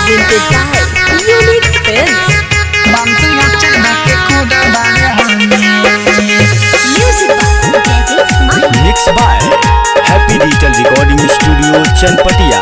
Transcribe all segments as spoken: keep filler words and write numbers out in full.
presented by Unique Films. Mixed by Happy Digital Recording Studio Chanpatia.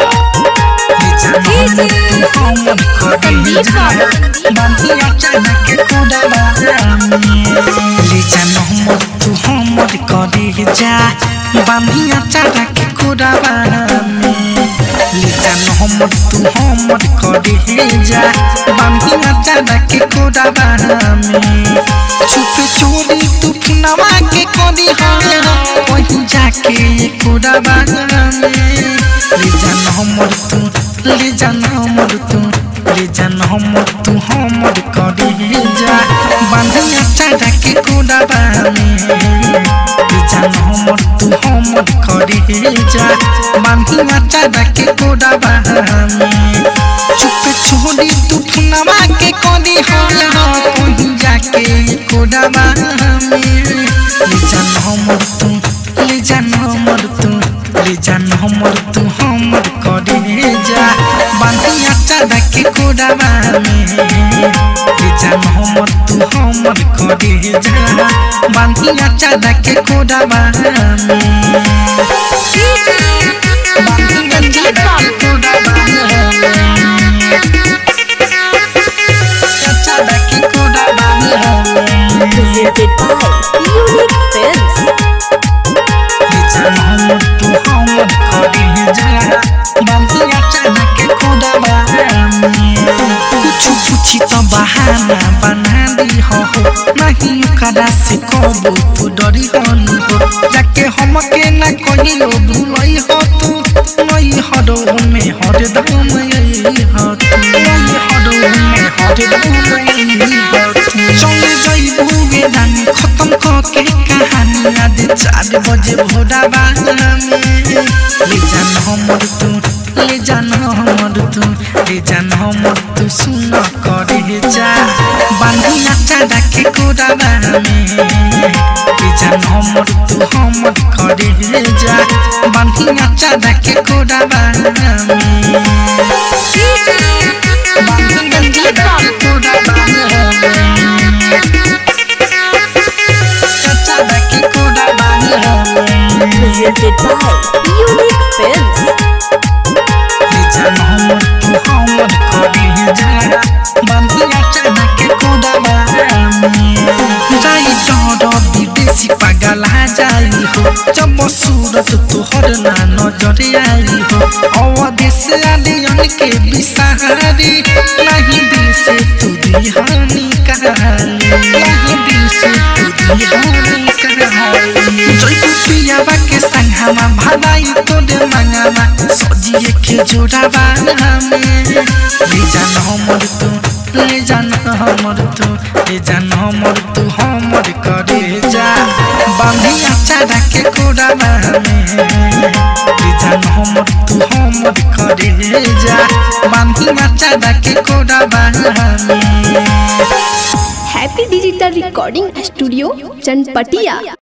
बांधिया चारा के कोडाबा में लीजा मोहम्मद तू हमर करे जा बांधिया चारा के कोडाबा में छुप चोरी तू फुनवा के कोदी हो वहीं जाके कोडाबा में लीजा मोहम्मद तू लीजा मोहम्मद तू लीजा मोहम्मद तू हमर करे जा बांधिया चारा के कोडाबा में हमर तू हमर करे जा बांधिया चारा के कोडाबा में चुप छोड़ी तू फुनवा के कोदी हो कहीं जाके कोडाबा में ले जान हमर तू ले जान हमर तू ले जान हमर तू हमर करे जा बांधिया चारा के कोडाबा में ले जान हमर तू हमर करे जा बांधिया चारा के कोडाबा में बांधिया चारा के कोडाबा में चारा के कोडाबा में Presented by Unique Films. ले जान हमर तू हमर करे जा बांधिया चारा के कोडाबा में कुछ पूछी तो बहाना बना दी हो नहीं कदा से कबो तू डरी हनी हो जाके हमके ना कहियो भूलई हो तू नहीं हडो में हर दम यही हो तू नहीं हडो में हर दम यही हो तू चले जाइबू गे रानी खत्म करके कहानी आज चार बजे भोरवा में ले जान हमर तू ले जान हमर तू ले जान हमर तू सुन करे जा बांधिया चारा के कोडाबा में ले जान हमर तू हमर करे जा बांधिया चारा के कोडाबा में बांधिया चारा के कोडाबा में चारा के कोडाबा में Presented by Unique Films. जान हमर तू हमर करे जा बांधिया चारा के कोडाबा में जाई डर विदेशी पागल आ जाई हो जब सूरत तोहर ना नजर आई हो अवदेश आलियन के बिसहारी नहीं दिल से तू दीहानी कहानी नहीं दिल से तू दीहानी कहानी जय पियावा के संगमा भलाई तो दे मंगमा सजिए के जोड़ाबा में ले जान हमर तू ले जान हमर तू ले जान हमर तू हमर करे जा बांधिया चारा के कोडाबा में ले जान हमर तू हमर करे जा बांधिया चारा के कोडाबा में Happy Digital Recording Studio Chanpatia.